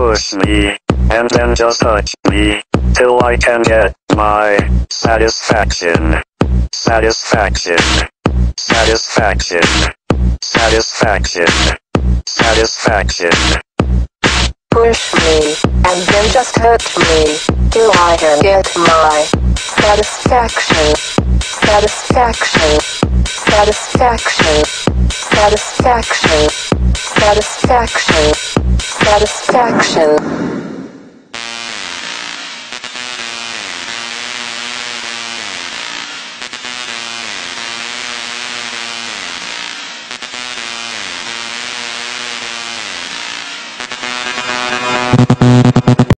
push me, and then just touch me, till I can get my satisfaction. Satisfaction. Satisfaction. Satisfaction. Satisfaction. Push me, and then just hurt me, till I can get my satisfaction. Satisfaction. Satisfaction. Satisfaction. Satisfaction. Satisfaction.